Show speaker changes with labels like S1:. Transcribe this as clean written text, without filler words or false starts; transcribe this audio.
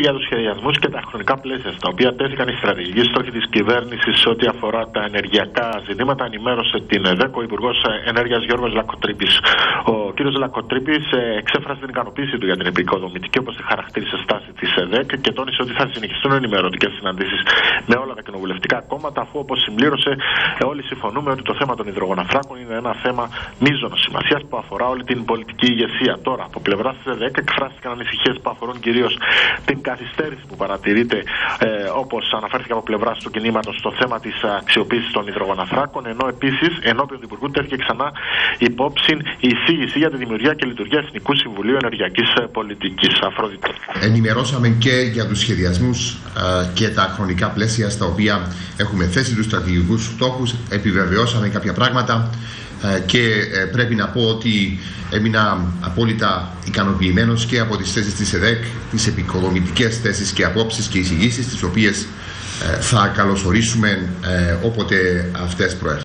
S1: Για τους σχεδιασμούς και τα χρονικά πλαίσια στα οποία τέθηκαν οι στρατηγικοί στόχοι της κυβέρνησης σε ό,τι αφορά τα ενεργειακά ζητήματα, ενημέρωσε την ΕΔΕΚ ο Υπουργός Ενέργειας Γιώργος Λακκοτρίπης. Ο κ. Λακκοτρίπης εξέφρασε την ικανοποίησή του για την επικοδομητική, όπως τη χαρακτήρισε, στάση της ΕΔΕΚ και τόνισε ότι θα συνεχιστούν ενημερωτικές συναντήσεις με όλα τα κοινοβουλευτικά κόμματα, αφού, όπως συμπλήρωσε, όλοι συμφωνούμε ότι το θέμα των υδρογοναθράκων είναι ένα θέμα μείζωνος σημασίας που αφορά όλη την πολιτική ηγεσία. Τώρα, από πλευράς της ΕΔΕΚ εκφράστηκαν ανησυχίες που αφορούν κυρίως την καθυστέρηση που παρατηρείται, όπως αναφέρθηκε από πλευράς του κινήματος, στο θέμα της αξιοποίησης των υδρογοναθράκων, ενώ επίσης ενώπιον του Υπουργού τέθηκε ξανά υπόψη η εισήγηση για τη δημιουργία και λειτουργία Εθνικού Συμβουλίου Ενεργειακής Πολιτικής. Αφροδίτη.
S2: Ενημερώσαμε και για τους σχεδιασμούς και τα χρονικά πλαίσια στα οποία έχουμε θέσει τους στρατηγικούς στόχους. Επιβεβαιώσαμε κάποια πράγματα και πρέπει να πω ότι έμεινα απόλυτα ικανοποιημένος και από τις θέσεις της ΕΔΕΚ, τις επικοδομητικές θέσεις και απόψεις και εισηγήσεις, τις οποίες θα καλωσορίσουμε όποτε αυτές προέρχονται.